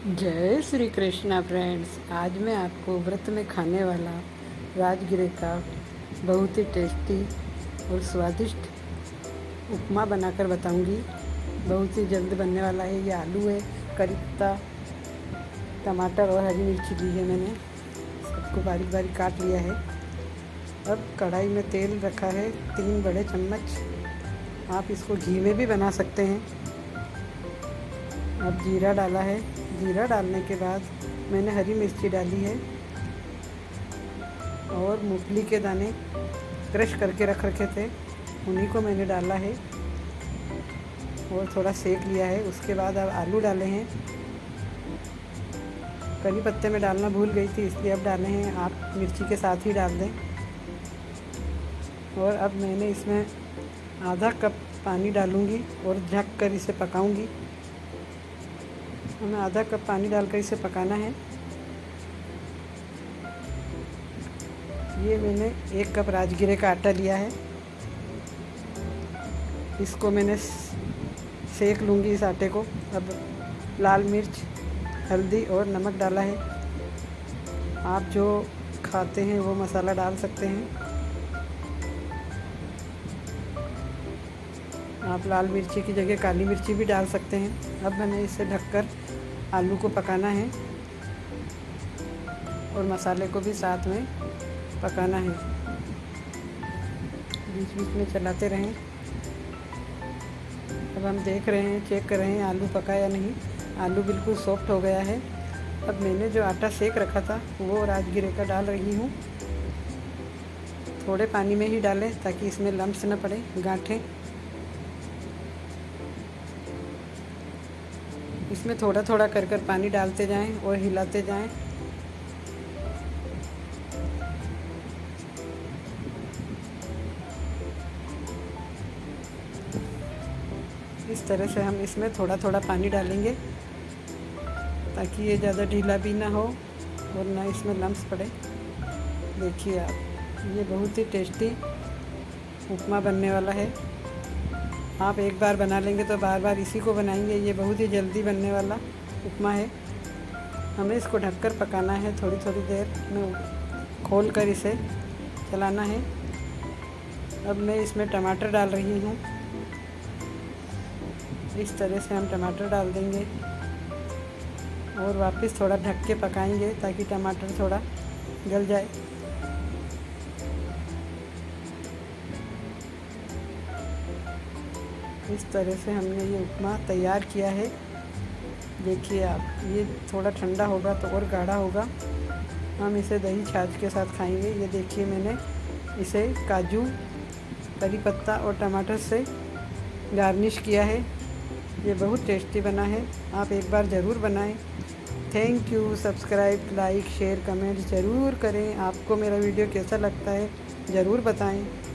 जय श्री कृष्णा फ्रेंड्स। आज मैं आपको व्रत में खाने वाला राजगिरे का बहुत ही टेस्टी और स्वादिष्ट उपमा बनाकर बताऊंगी। बहुत ही जल्द बनने वाला है। ये आलू है, करी पत्ता, टमाटर और हरी मिर्ची ली है मैंने, सबको बारीक बारीक काट लिया है। अब कढ़ाई में तेल रखा है 3 बड़े चम्मच। आप इसको घी में भी बना सकते हैं। अब जीरा डाला है। जीरा डालने के बाद मैंने हरी मिर्ची डाली है और मूंगफली के दाने क्रश करके रख रखे थे, उन्हीं को मैंने डाला है और थोड़ा सेक लिया है। उसके बाद अब आलू डाले हैं। करी पत्ते में डालना भूल गई थी, इसलिए अब डाले हैं। आप मिर्ची के साथ ही डाल दें। और अब मैंने इसमें आधा कप पानी डालूंगी और ढक कर इसे पकाऊंगी। हमें आधा कप पानी डालकर इसे पकाना है। ये मैंने 1 कप राजगिरे का आटा लिया है, इसको मैंने सेक लूँगी इस आटे को। अब लाल मिर्च, हल्दी और नमक डाला है। आप जो खाते हैं वो मसाला डाल सकते हैं। आप लाल मिर्ची की जगह काली मिर्ची भी डाल सकते हैं। अब मैंने इसे ढककर आलू को पकाना है और मसाले को भी साथ में पकाना है। बीच बीच में चलाते रहें। अब हम देख रहे हैं, चेक कर रहे हैं आलू पका या नहीं। आलू बिल्कुल सॉफ्ट हो गया है। अब मैंने जो आटा सेक रखा था वो राजगिरे का डाल रही हूँ। थोड़े पानी में ही डालें ताकि इसमें लम्स न पड़े, गांठें। इसमें थोड़ा थोड़ा कर कर पानी डालते जाएं और हिलाते जाएं। इस तरह से हम इसमें थोड़ा थोड़ा पानी डालेंगे ताकि ये ज़्यादा ढीला भी ना हो और ना इसमें लम्स पड़े। देखिए आप, ये बहुत ही टेस्टी उपमा बनने वाला है। आप एक बार बना लेंगे तो बार बार इसी को बनाएंगे। ये बहुत ही जल्दी बनने वाला उपमा है। हमें इसको ढककर पकाना है। थोड़ी थोड़ी देर में खोल कर इसे चलाना है। अब मैं इसमें टमाटर डाल रही हूँ। इस तरह से हम टमाटर डाल देंगे और वापस थोड़ा ढक के पकाएंगे ताकि टमाटर थोड़ा गल जाए। इस तरह से हमने ये उपमा तैयार किया है। देखिए आप, ये थोड़ा ठंडा होगा तो और गाढ़ा होगा। हम इसे दही छाछ के साथ खाएंगे। ये देखिए, मैंने इसे काजू, करी पत्ता और टमाटर से गार्निश किया है। ये बहुत टेस्टी बना है। आप एक बार ज़रूर बनाएं। Thank you. Subscribe, like, share, comment ज़रूर करें। आपको मेरा वीडियो कैसा लगता है ज़रूर बताएं।